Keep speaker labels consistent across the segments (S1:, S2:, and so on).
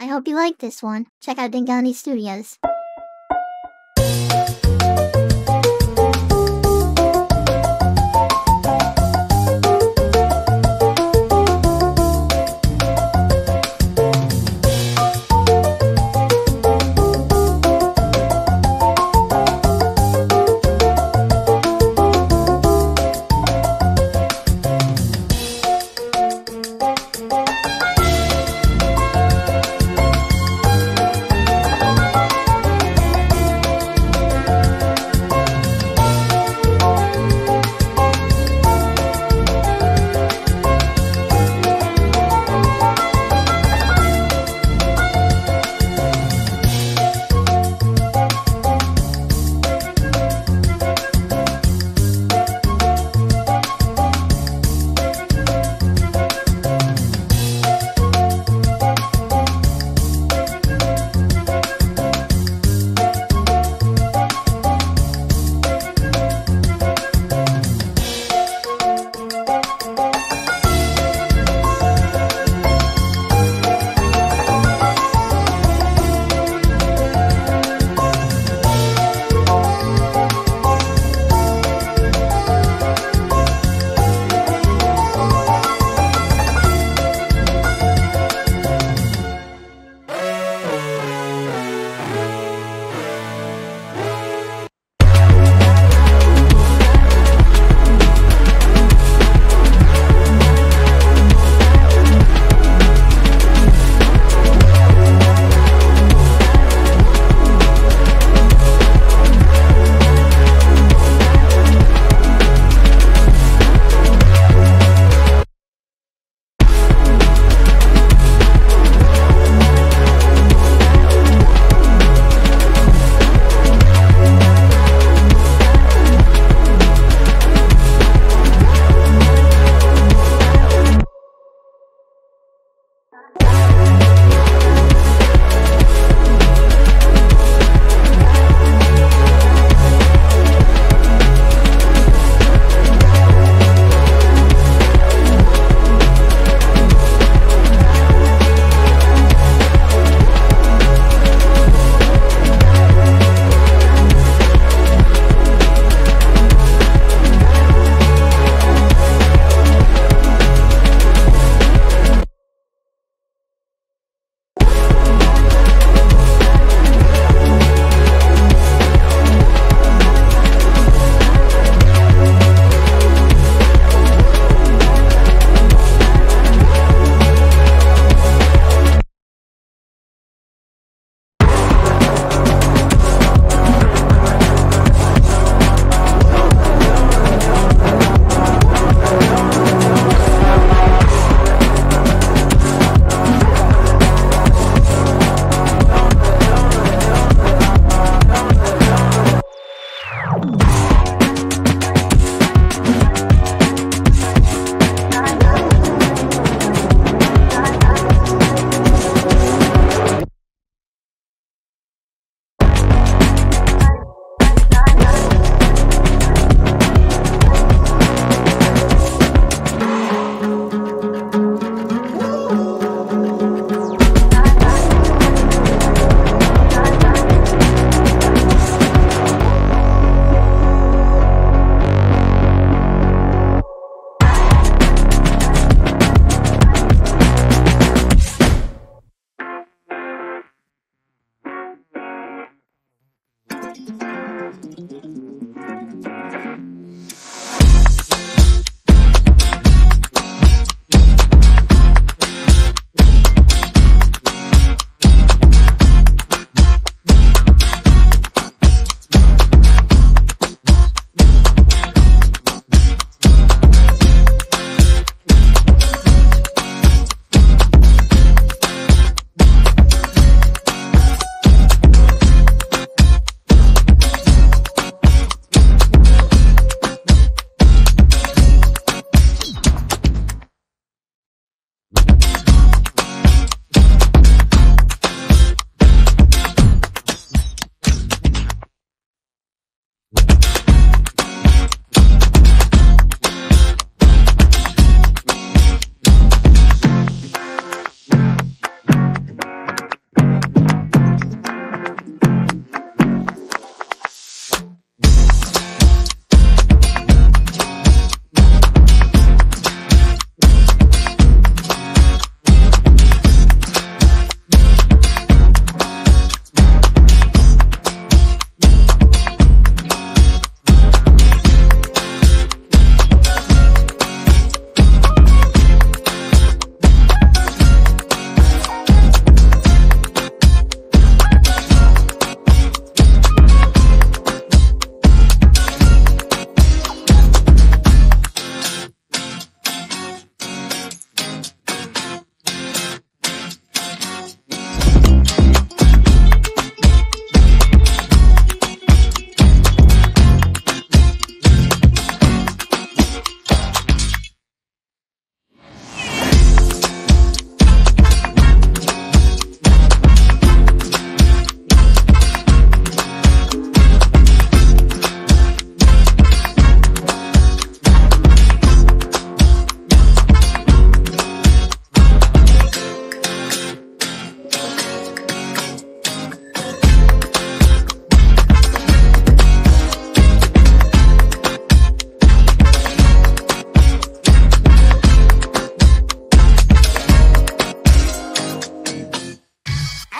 S1: I hope you like this one. Check out Dingani Studios.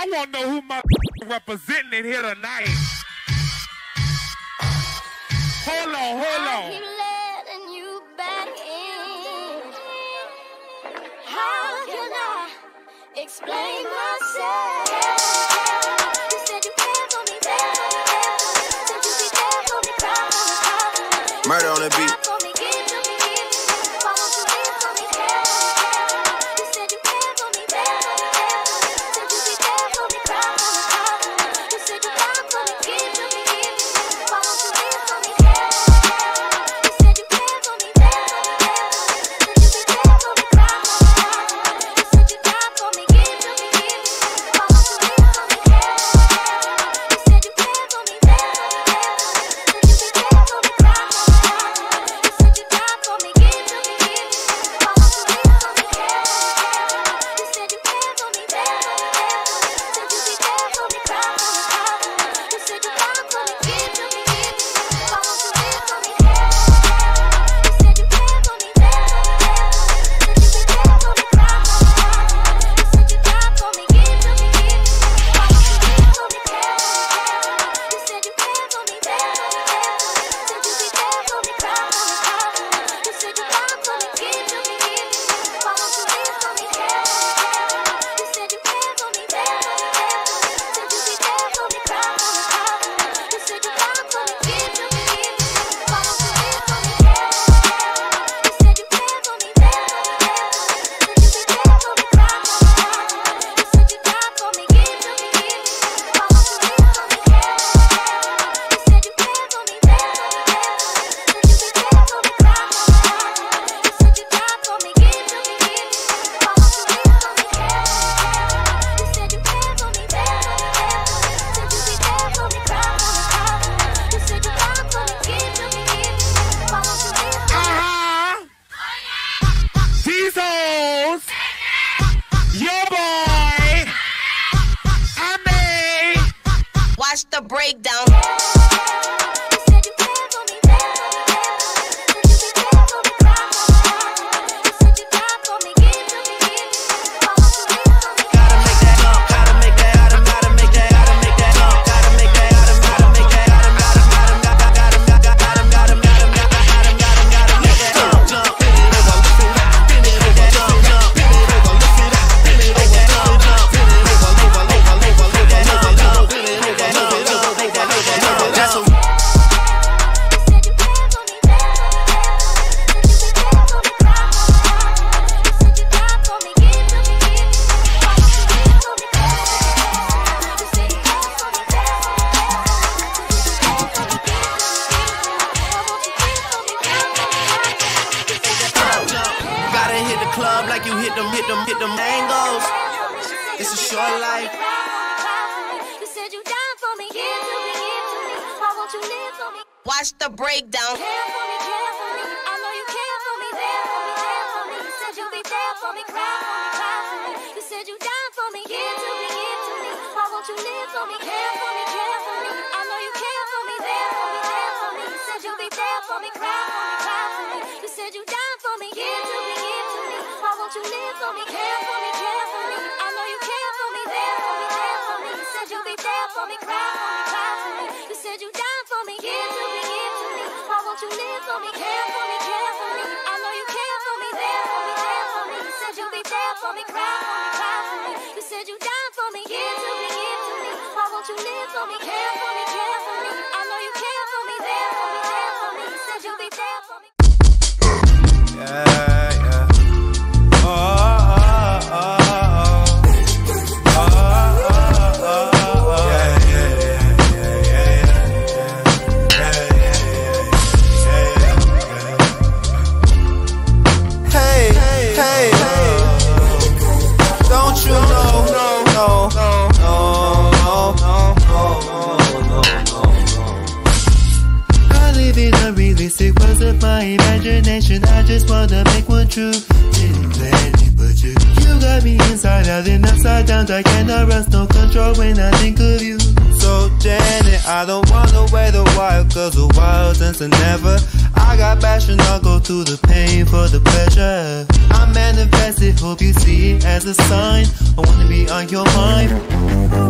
S2: I want to know who my representing here tonight. Hold on, hold on.
S3: I keep letting you back in. How can I explain myself? You said you cared for me, said you be there for me, cry.
S4: Murder on the beat.
S5: Watch the breakdown.
S4: Like you hit them angles. It's a short life.
S3: You said you down for me, give to me, why won't you live for me?
S5: Watch the breakdown.
S3: Care for me, I know you care for me, there for me, You said you'll be there for me, cry for me. You said you down for me, give to me, why won't you live for me? Care for me, I know you care for me, there for me, You said you'll be there for me, cry for me. You said you down for me, give to me, why won't you live for me? Care for me, I know you care for me, there for me, You said you'll be there for me, cry for me. You said you down for me, give to me, why won't you live for me? Care for me, I know you care for me, there for me, You said you'll be there for me, cry for me. You said you down for me, give to me, why won't you live for me? Care for me, I know you care for me, there for me, You said you'll be there for me.
S4: Yeah. My imagination, I just wanna make one true. Didn't plan it, but you got me inside out and upside down. I cannot rest, no control when I think of you. So Janet, I don't wanna wait a while, cause a while since I never. I got passion, I'll go through the pain for the pleasure. I manifest it, hope you see it as a sign. I wanna be on your mind.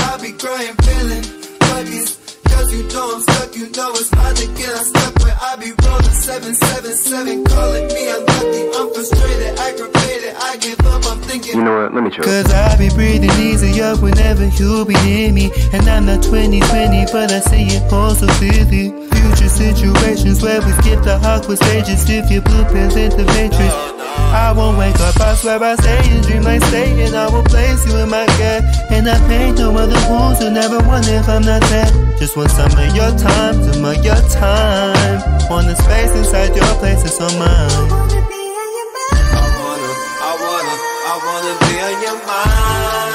S4: I be crying, feeling buckets. Cause you know I'm stuck, you know it's hard to get unstuck when I be rolling 777, calling me unlucky. I'm frustrated, aggravated, I give up, I'm thinking.
S6: You know what, let me choke.
S4: Cause I be breathing easier whenever you be near me. And I'm not 2020, but I see it all so clearly. Future situations where we skip the awkward stages. If your blueprints in the matrix, I won't wake up, I swear I stay and dream like staying. I will place you in my gut, and I paint no other rules. You'll never wonder if I'm not there. Just want some of your time, some of your time. Want the space inside your place, it's on mine. I wanna be on your mind.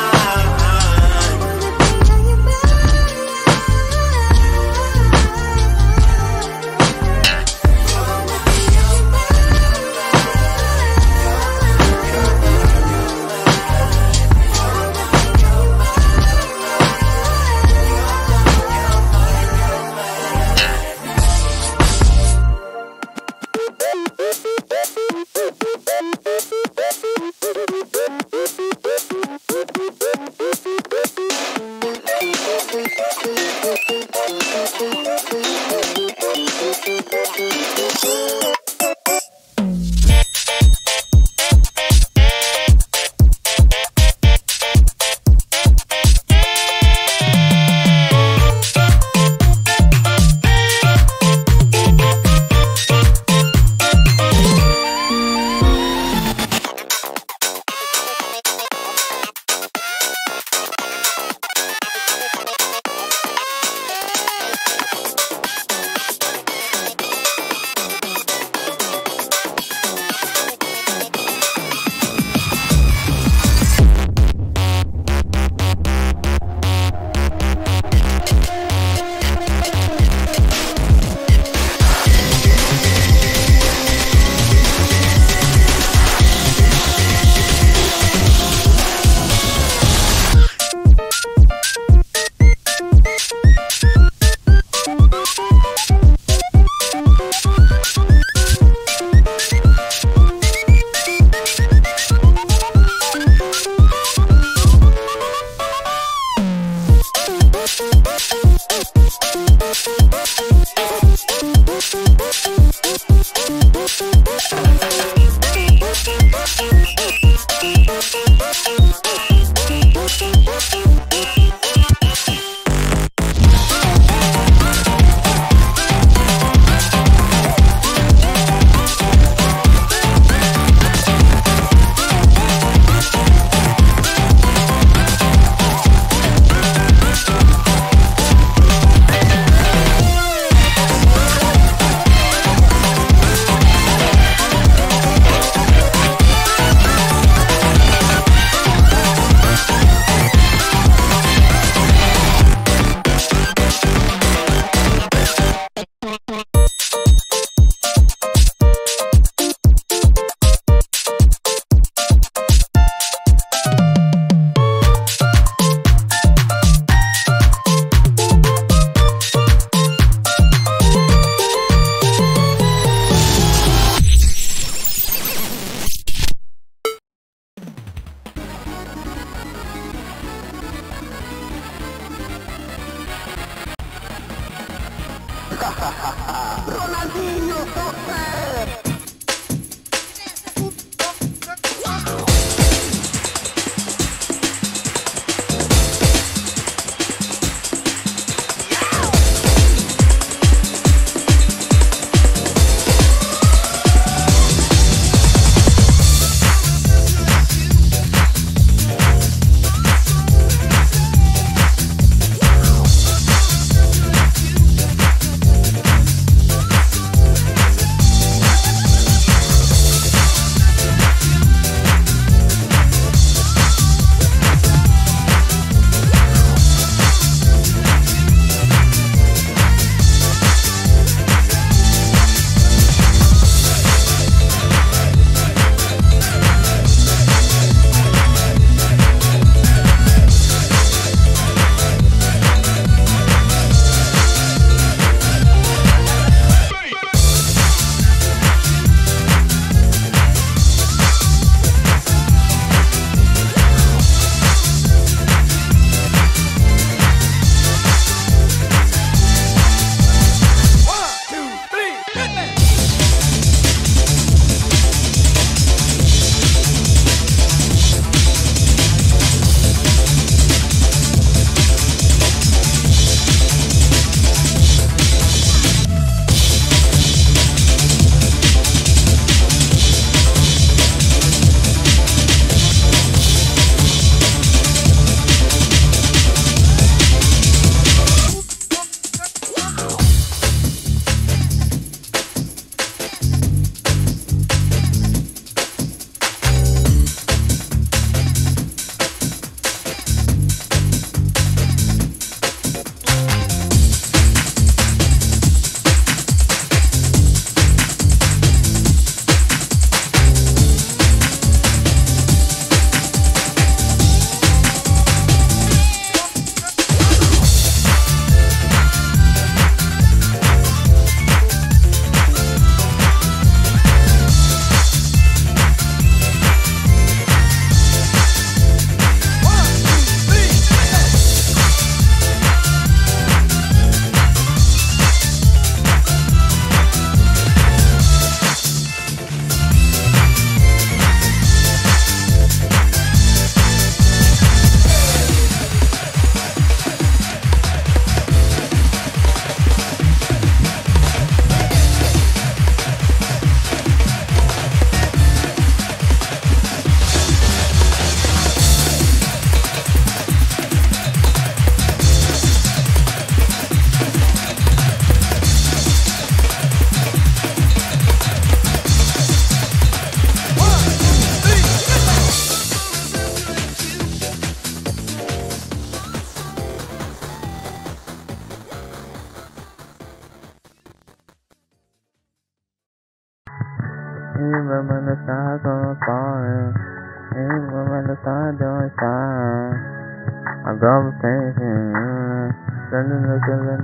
S6: Even when the sky goes falling, even when the sun don't shine, I go patient, sending the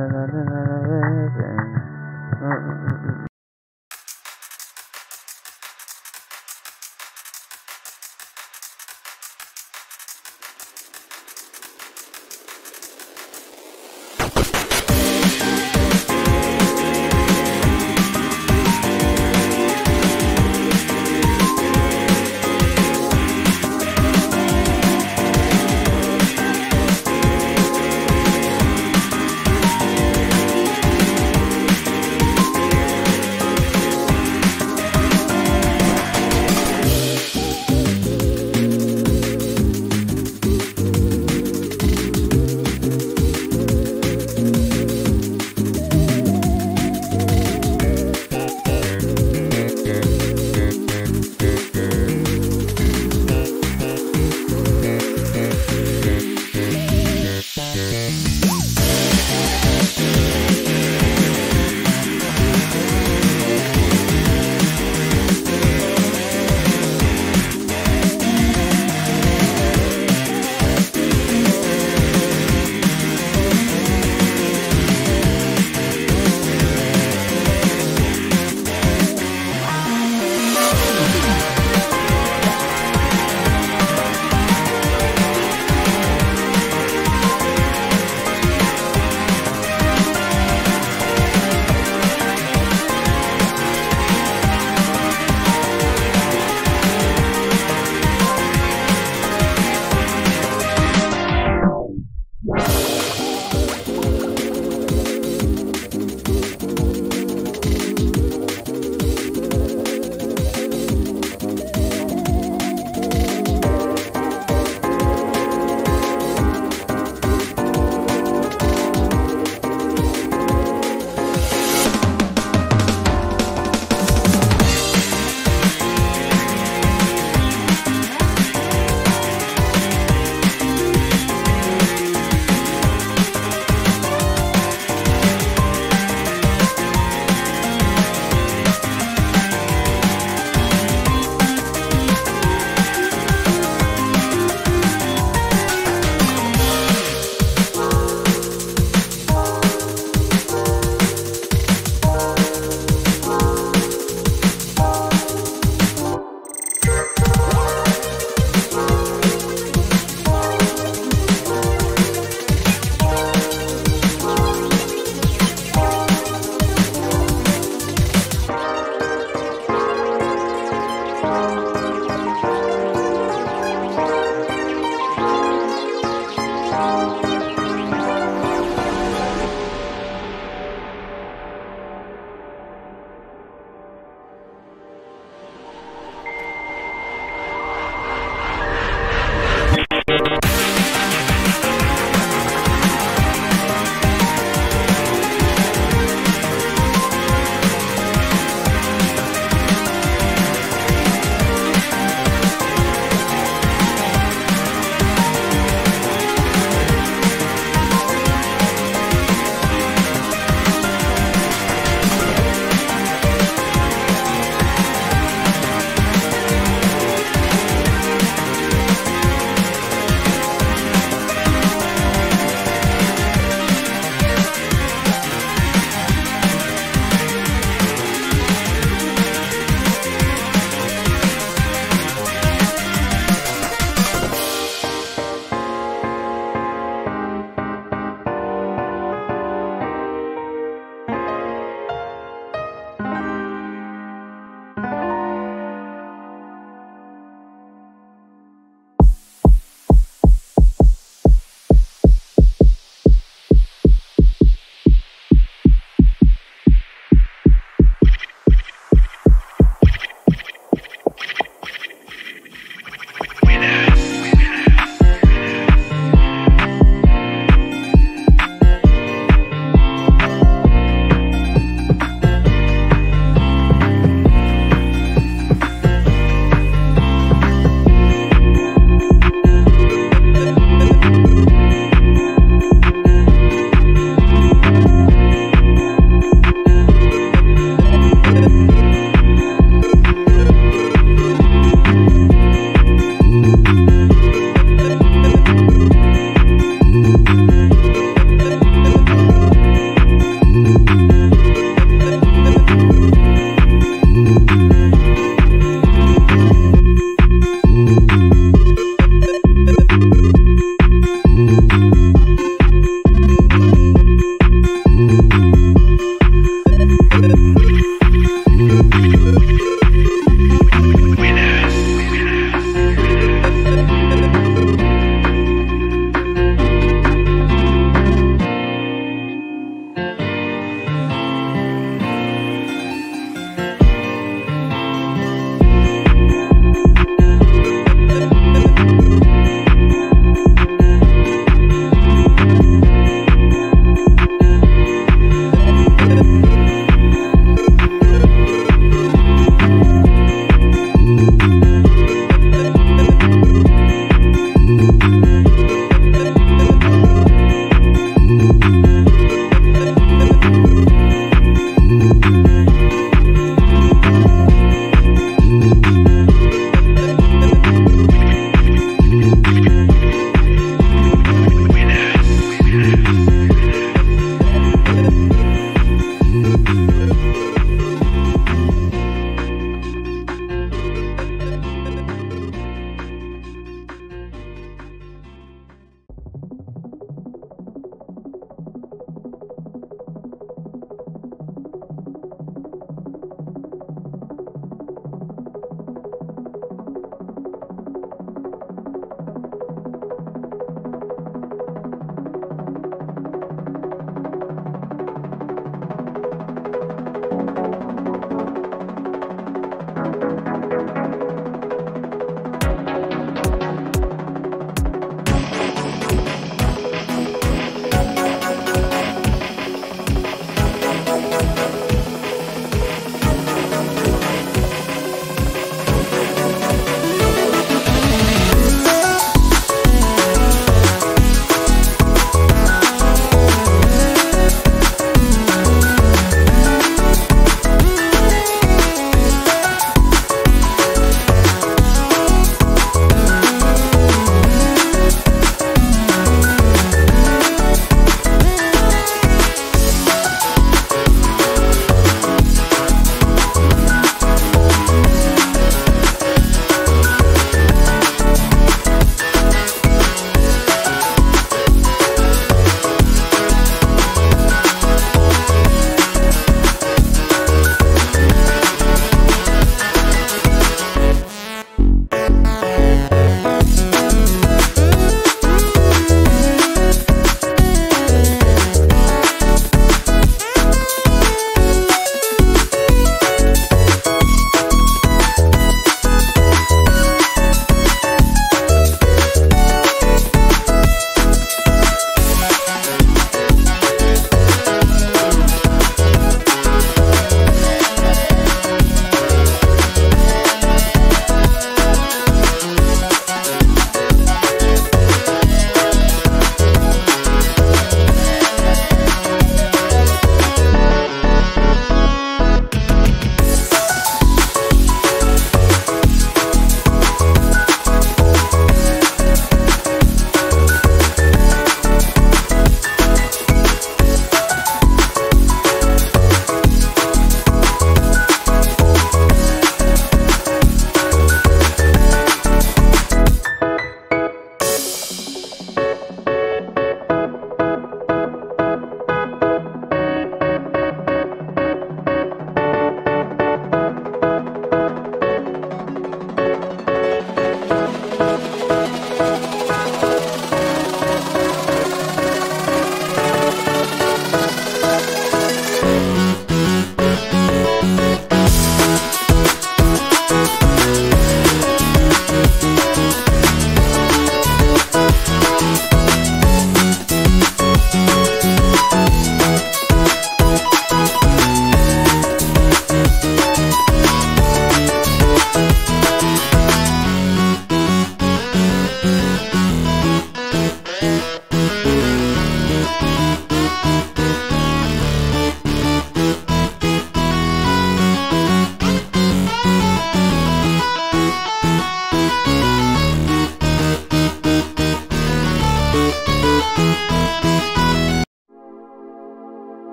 S6: vision.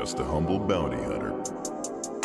S7: just a humble bounty hunter.